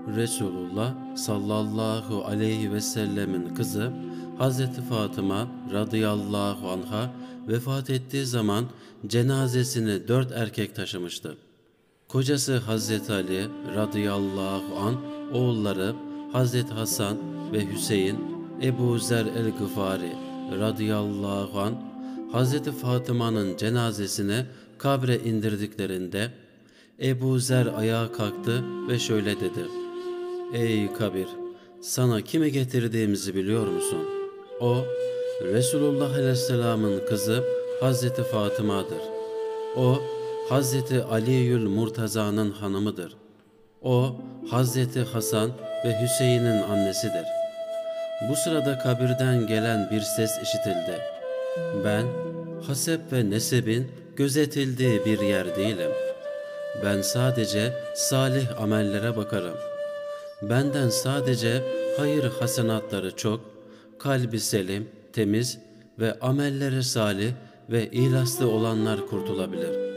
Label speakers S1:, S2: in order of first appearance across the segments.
S1: Resulullah sallallahu aleyhi ve sellemin kızı Hazreti Fatıma radıyallahu anha vefat ettiği zaman cenazesini 4 erkek taşımıştı. Kocası Hazreti Ali radıyallahu an, oğulları Hazreti Hasan ve Hüseyin, Ebu Zer el-Gıfari radıyallahu an, Hazreti Fatıma'nın cenazesini kabre indirdiklerinde Ebu Zer ayağa kalktı ve şöyle dedi: "Ey kabir, sana kimi getirdiğimizi biliyor musun? O, Resulullah Aleyhisselam'ın kızı Hazreti Fatıma'dır. O, Hazreti Ali'ül Murtaza'nın hanımıdır. O, Hazreti Hasan ve Hüseyin'in annesidir." Bu sırada kabirden gelen bir ses işitildi: "Ben, hasep ve nesebin gözetildiği bir yer değilim. Ben sadece salih amellere bakarım. Benden sadece hayır hasenatları çok, kalbi selim, temiz ve amelleri salih ve ihlaslı olanlar kurtulabilir."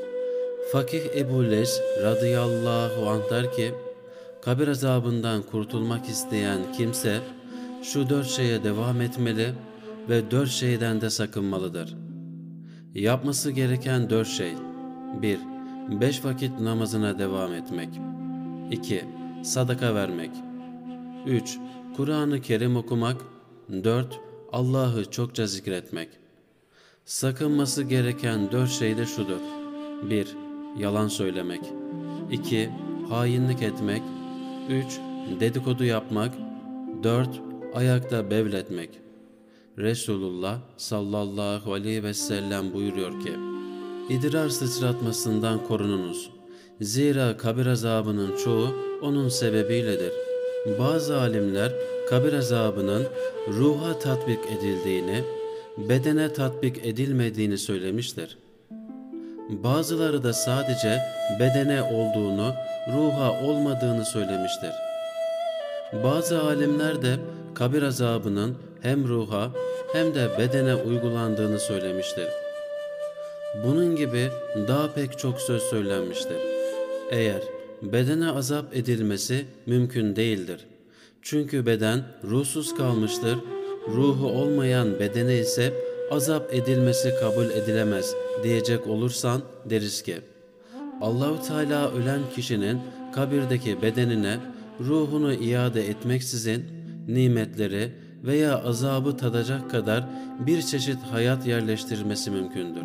S1: Fakih Ebu Leys radıyallahu anh der ki, kabir azabından kurtulmak isteyen kimse şu 4 şeye devam etmeli ve 4 şeyden de sakınmalıdır. Yapması gereken 4 şey: 1. 5 vakit namazına devam etmek. 2. Sadaka vermek. 3. Kur'an-ı Kerim okumak. 4. Allah'ı çokça zikretmek. Sakınması gereken 4 şey de şudur: 1. Yalan söylemek. 2. Hainlik etmek. 3. Dedikodu yapmak. 4. Ayakta bevletmek. Resulullah sallallahu aleyhi ve sellem buyuruyor ki, İdrar sıçratmasından korununuz. Zira kabir azabının çoğu onun sebebiyledir. Bazı alimler kabir azabının ruha tatbik edildiğini, bedene tatbik edilmediğini söylemiştir. Bazıları da sadece bedene olduğunu, ruha olmadığını söylemiştir. Bazı alimler de kabir azabının hem ruha hem de bedene uygulandığını söylemiştir. Bunun gibi daha pek çok söz söylenmiştir. Eğer bedene azap edilmesi mümkün değildir. Çünkü beden ruhsuz kalmıştır. Ruhu olmayan bedene ise azap edilmesi kabul edilemez diyecek olursan deriz ki, Allahu Teala ölen kişinin kabirdeki bedenine ruhunu iade etmeksizin nimetleri veya azabı tadacak kadar bir çeşit hayat yerleştirmesi mümkündür.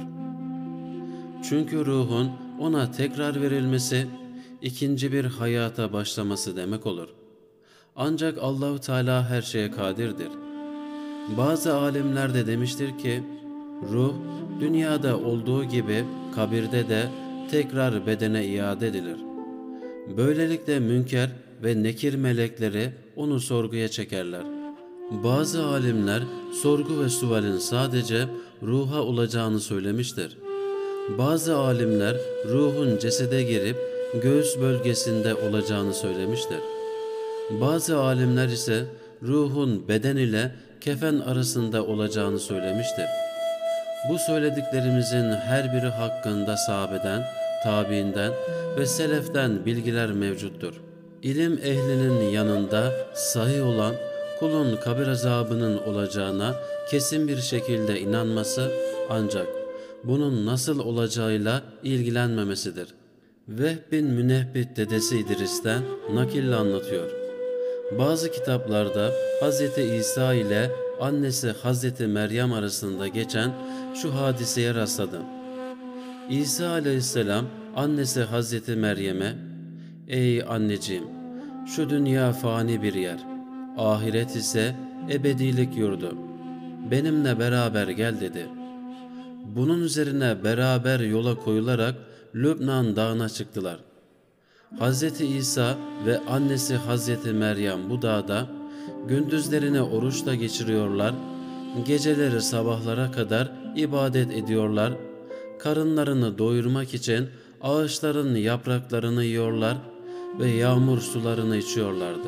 S1: Çünkü ruhun ona tekrar verilmesi ikinci bir hayata başlaması demek olur. Ancak Allahu Teala her şeye kadirdir. Bazı alimler de demiştir ki, ruh dünyada olduğu gibi kabirde de tekrar bedene iade edilir. Böylelikle münker ve nekir melekleri onu sorguya çekerler. Bazı alimler sorgu ve sualin sadece ruha olacağını söylemiştir. Bazı alimler ruhun cesede girip göğüs bölgesinde olacağını söylemiştir. Bazı alimler ise ruhun beden ile kefen arasında olacağını söylemiştir. Bu söylediklerimizin her biri hakkında sahabeden, tabiinden ve seleften bilgiler mevcuttur. İlim ehlinin yanında sahih olan kulun kabir azabının olacağına kesin bir şekilde inanması ancak bunun nasıl olacağıyla ilgilenmemesidir. Vehb bin Münebbit dedesi İdris'ten nakille anlatıyor. Bazı kitaplarda Hz. İsa ile annesi Hz. Meryem arasında geçen şu hadiseye rastladım. İsa aleyhisselam annesi Hz. Meryem'e, "Ey anneciğim, şu dünya fani bir yer, ahiret ise ebedilik yurdu. Benimle beraber gel" dedi. Bunun üzerine beraber yola koyularak Lübnan dağına çıktılar. Hz. İsa ve annesi Hz. Meryem bu dağda gündüzlerini oruçla geçiriyorlar, geceleri sabahlara kadar ibadet ediyorlar, karınlarını doyurmak için ağaçların yapraklarını yiyorlar ve yağmur sularını içiyorlardı.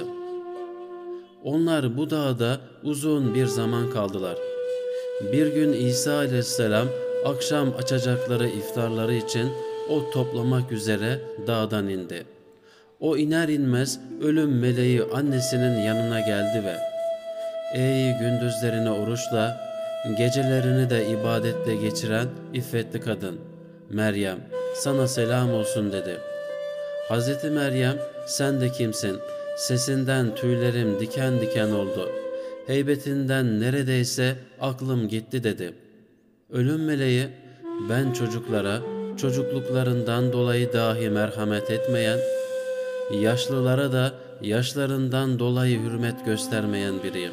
S1: Onlar bu dağda uzun bir zaman kaldılar. Bir gün İsa aleyhisselam akşam açacakları iftarları için ot toplamak üzere dağdan indi. O iner inmez ölüm meleği annesinin yanına geldi ve ''Ey gündüzlerini oruçla, gecelerini de ibadetle geçiren iffetli kadın, Meryem, sana selam olsun.'' dedi. Hazreti Meryem, ''Sen de kimsin? Sesinden tüylerim diken diken oldu. Heybetinden neredeyse aklım gitti.'' dedi. Ölüm meleği, ''Ben çocuklara çocukluklarından dolayı dahi merhamet etmeyen, yaşlılara da yaşlarından dolayı hürmet göstermeyen biriyim.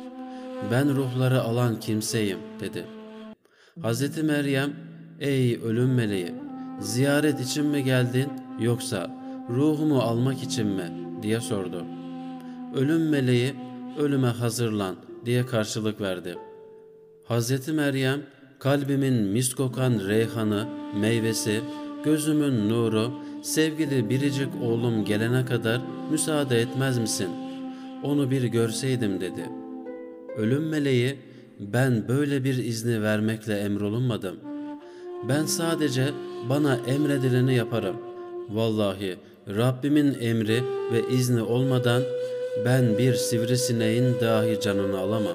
S1: Ben ruhları alan kimseyim.'' dedi. Hazreti Meryem, ''Ey ölüm meleği, ziyaret için mi geldin yoksa ruhumu almak için mi?'' diye sordu. Ölüm meleği, ''Ölüme hazırlan.'' diye karşılık verdi. Hazreti Meryem, kalbimin mis kokan reyhanı, meyvesi, gözümün nuru, sevgili biricik oğlum gelene kadar müsaade etmez misin? Onu bir görseydim dedi. Ölüm meleği, ben böyle bir izni vermekle emrolunmadım. Ben sadece bana emredileni yaparım. Vallahi Rabbimin emri ve izni olmadan ben bir sivrisineğin dahi canını alamam.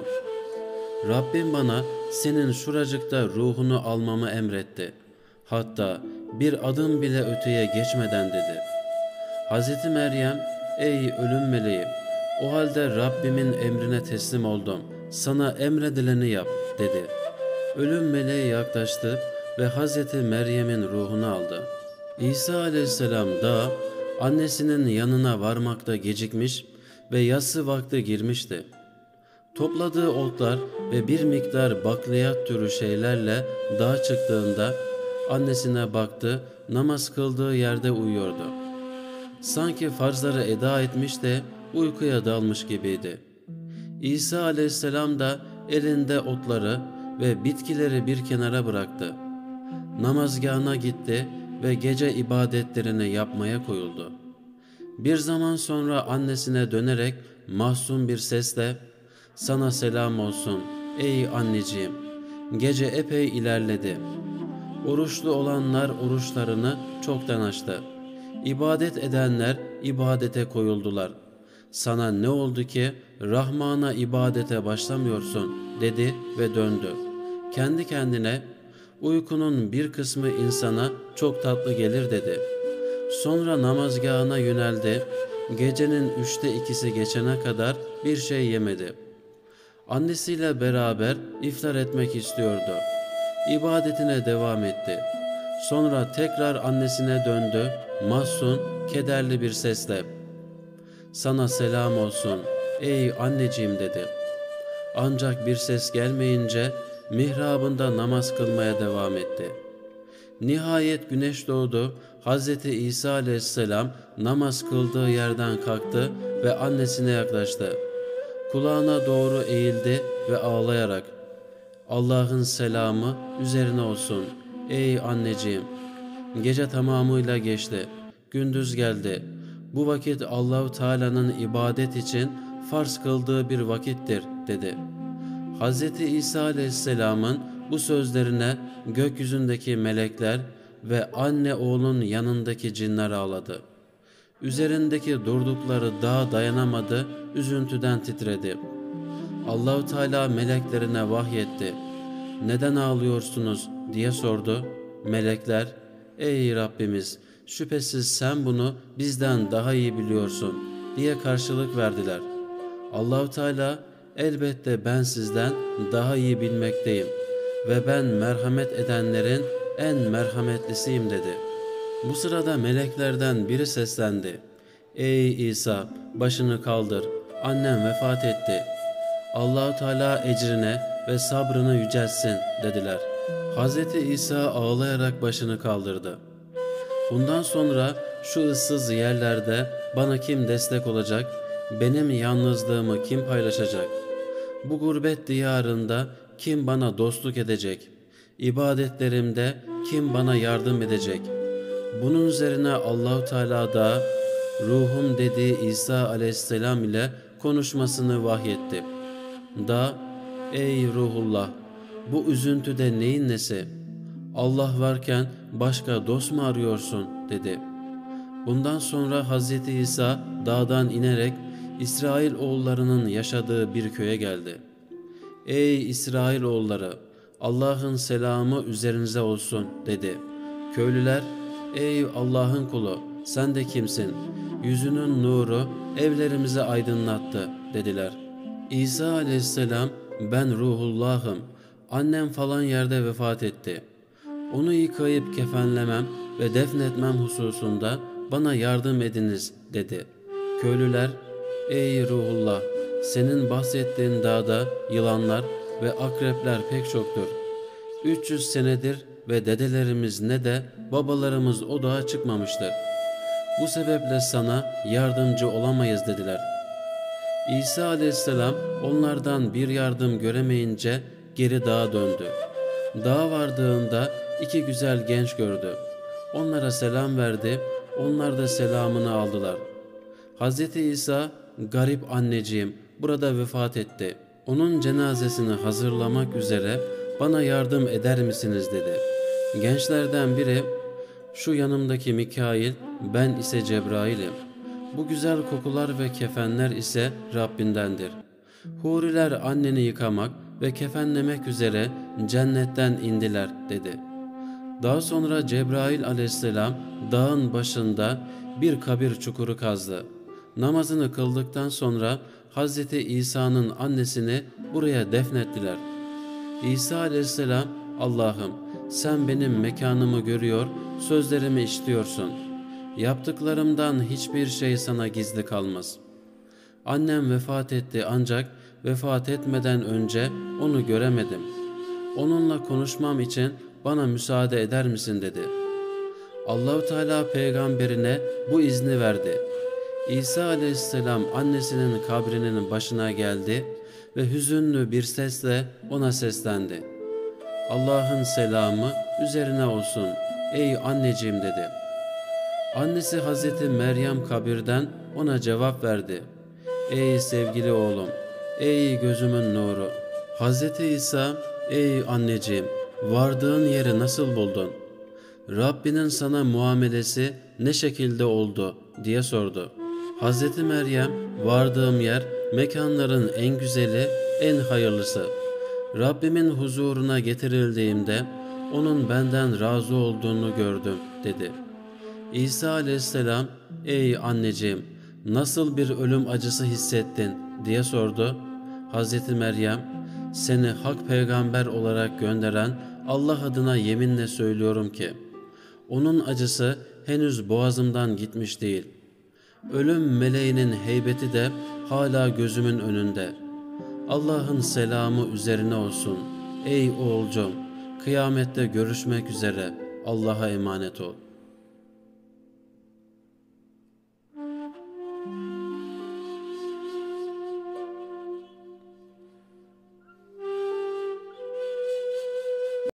S1: Rabbim bana senin şuracıkta ruhunu almamı emretti. Hatta bir adım bile öteye geçmeden dedi. Hazreti Meryem, ''Ey ölüm meleği, o halde Rabbimin emrine teslim oldum. Sana emredileni yap.'' dedi. Ölüm meleği yaklaştı ve Hazreti Meryem'in ruhunu aldı. İsa aleyhisselam da annesinin yanına varmakta gecikmiş ve yatsı vakti girmişti. Topladığı otlar ve bir miktar bakliyat türü şeylerle dağa çıktığında annesine baktı, namaz kıldığı yerde uyuyordu. Sanki farzları eda etmiş de uykuya dalmış gibiydi. İsa aleyhisselam da elinde otları ve bitkileri bir kenara bıraktı. Namazgâhına gitti ve gece ibadetlerini yapmaya koyuldu. Bir zaman sonra annesine dönerek mahzun bir sesle, ''Sana selam olsun ey anneciğim, gece epey ilerledi. Oruçlu olanlar oruçlarını çoktan açtı. İbadet edenler ibadete koyuldular. Sana ne oldu ki Rahman'a ibadete başlamıyorsun?'' dedi ve döndü. Kendi kendine, ''Uykunun bir kısmı insana çok tatlı gelir.'' dedi. Sonra namazgâhına yöneldi. Gecenin 2'si geçene kadar bir şey yemedi. Annesiyle beraber iftar etmek istiyordu. İbadetine devam etti. Sonra tekrar annesine döndü. Mahzun, kederli bir sesle, ''Sana selam olsun ey anneciğim.'' dedi. Ancak bir ses gelmeyince mihrabında namaz kılmaya devam etti. Nihayet güneş doğdu. Hazreti İsa aleyhisselam namaz kıldığı yerden kalktı ve annesine yaklaştı. Kulağına doğru eğildi ve ağlayarak, ''Allah'ın selamı üzerine olsun ey anneciğim. Gece tamamıyla geçti. Gündüz geldi. Bu vakit Allah-u Teala'nın ibadet için farz kıldığı bir vakittir.'' dedi. Hazreti İsa aleyhisselamın bu sözlerine gökyüzündeki melekler ve anne oğlun yanındaki cinler ağladı. Üzerindeki durdukları dağ dayanamadı, üzüntüden titredi. Allah-u Teala meleklerine vahyetti. ''Neden ağlıyorsunuz?'' diye sordu. Melekler, ''Ey Rabbimiz, şüphesiz sen bunu bizden daha iyi biliyorsun.'' diye karşılık verdiler. Allah-u Teala, ''Elbette ben sizden daha iyi bilmekteyim ve ben merhamet edenlerin en merhametlisiyim.'' dedi. Bu sırada meleklerden biri seslendi. ''Ey İsa, başını kaldır, annem vefat etti. Allah-u Teala ecrine ve sabrını yüceltsin.'' dediler. Hazreti İsa ağlayarak başını kaldırdı. ''Bundan sonra şu ıssız yerlerde bana kim destek olacak, benim yalnızlığımı kim paylaşacak? Bu gurbet diyarında kim bana dostluk edecek? İbadetlerimde kim bana yardım edecek?'' Bunun üzerine Allah-u Teala da ruhum dediği İsa aleyhisselam ile konuşmasını vahyetti. Da, ''Ey ruhullah, bu üzüntüde neyin nesi? Allah varken başka dost mu arıyorsun?'' dedi. Bundan sonra Hazreti İsa dağdan inerek İsrail oğullarının yaşadığı bir köye geldi. "Ey İsrail oğulları, Allah'ın selamı üzerinize olsun," dedi. Köylüler, "Ey Allah'ın kulu, sen de kimsin? Yüzünün nuru evlerimizi aydınlattı," dediler. İsa aleyhisselam, "Ben Ruhullah'ım. Annem falan yerde vefat etti. Onu yıkayıp kefenlemem ve defnetmem hususunda bana yardım ediniz," dedi. Köylüler, "Ey Ruhullah, senin bahsettiğin dağda yılanlar ve akrepler pek çoktur. 300 senedir ve dedelerimiz ne de babalarımız o dağa çıkmamıştır. Bu sebeple sana yardımcı olamayız," dediler. İsa aleyhisselam onlardan bir yardım göremeyince geri dağa döndü. Dağa vardığında 2 güzel genç gördü. Onlara selam verdi, onlar da selamını aldılar. Hazreti İsa, "Garip anneciğim burada vefat etti. Onun cenazesini hazırlamak üzere bana yardım eder misiniz?" dedi. Gençlerden biri, "Şu yanımdaki Mikail, ben ise Cebrail'im. Bu güzel kokular ve kefenler ise Rabbindendir. Huriler anneni yıkamak ve kefenlemek üzere cennetten indiler," dedi. Daha sonra Cebrail aleyhisselam dağın başında bir kabir çukuru kazdı. Namazını kıldıktan sonra Hazreti İsa'nın annesini buraya defnettiler. İsa aleyhisselam, "Allah'ım, sen benim mekanımı görüyor, sözlerimi işitiyorsun. Yaptıklarımdan hiçbir şey sana gizli kalmaz. Annem vefat etti ancak vefat etmeden önce onu göremedim. Onunla konuşmam için bana müsaade eder misin?" dedi. Allahu Teala peygamberine bu izni verdi. İsa aleyhisselam annesinin kabrinin başına geldi ve hüzünlü bir sesle ona seslendi. "Allah'ın selamı üzerine olsun ey anneciğim," dedi. Annesi Hazreti Meryem kabirden ona cevap verdi. "Ey sevgili oğlum, ey gözümün nuru." Hazreti İsa, "Ey anneciğim, vardığın yeri nasıl buldun? Rabbinin sana muamelesi ne şekilde oldu?" diye sordu. Hazreti Meryem, "Vardığım yer mekanların en güzeli, en hayırlısı. Rabbimin huzuruna getirildiğimde onun benden razı olduğunu gördüm," dedi. İsa aleyhisselam, "Ey anneciğim, nasıl bir ölüm acısı hissettin?" diye sordu. Hazreti Meryem, "Seni hak peygamber olarak gönderen Allah adına yeminle söylüyorum ki onun acısı henüz boğazımdan gitmiş değil. Ölüm meleğinin heybeti de hala gözümün önünde. Allah'ın selamı üzerine olsun. Ey oğulcum, kıyamette görüşmek üzere. Allah'a emanet ol."